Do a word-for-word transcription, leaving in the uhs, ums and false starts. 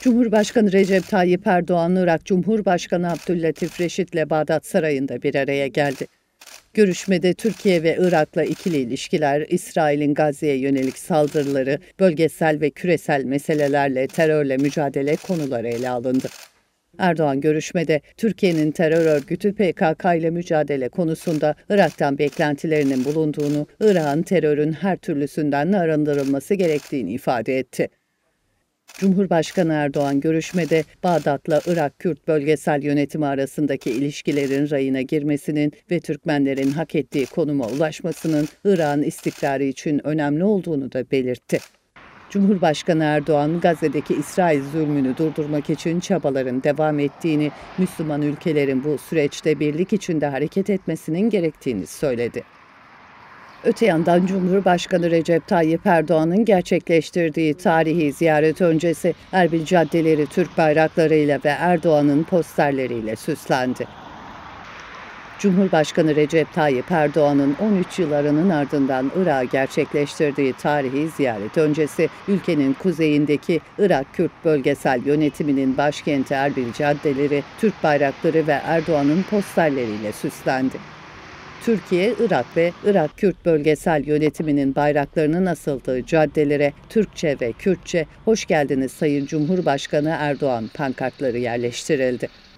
Cumhurbaşkanı Recep Tayyip Erdoğan, Irak Cumhurbaşkanı Abdüllatif Reşit ile Bağdat Sarayı'nda bir araya geldi. Görüşmede Türkiye ve Irak'la ikili ilişkiler, İsrail'in Gazze'ye yönelik saldırıları, bölgesel ve küresel meselelerle terörle mücadele konuları ele alındı. Erdoğan görüşmede Türkiye'nin terör örgütü P K K ile mücadele konusunda Irak'tan beklentilerinin bulunduğunu, Irak'ın terörün her türlüsünden arındırılması gerektiğini ifade etti. Cumhurbaşkanı Erdoğan görüşmede Bağdat'la Irak-Kürt bölgesel yönetimi arasındaki ilişkilerin rayına girmesinin ve Türkmenlerin hak ettiği konuma ulaşmasının Irak'ın istikrarı için önemli olduğunu da belirtti. Cumhurbaşkanı Erdoğan, Gazze'deki İsrail zulmünü durdurmak için çabaların devam ettiğini, Müslüman ülkelerin bu süreçte birlik içinde hareket etmesinin gerektiğini söyledi. Öte yandan Cumhurbaşkanı Recep Tayyip Erdoğan'ın gerçekleştirdiği tarihi ziyaret öncesi Erbil caddeleri Türk bayraklarıyla ve Erdoğan'ın posterleriyle süslendi. Cumhurbaşkanı Recep Tayyip Erdoğan'ın on üç yıl aranın ardından Irak'a gerçekleştirdiği tarihi ziyaret öncesi ülkenin kuzeyindeki Irak-Kürt bölgesel yönetiminin başkenti Erbil caddeleri Türk bayrakları ve Erdoğan'ın posterleriyle süslendi. Türkiye, Irak ve Irak-Kürt bölgesel yönetiminin bayraklarının asıldığı caddelere Türkçe ve Kürtçe "Hoş geldiniz Sayın Cumhurbaşkanı Erdoğan" pankartları yerleştirildi.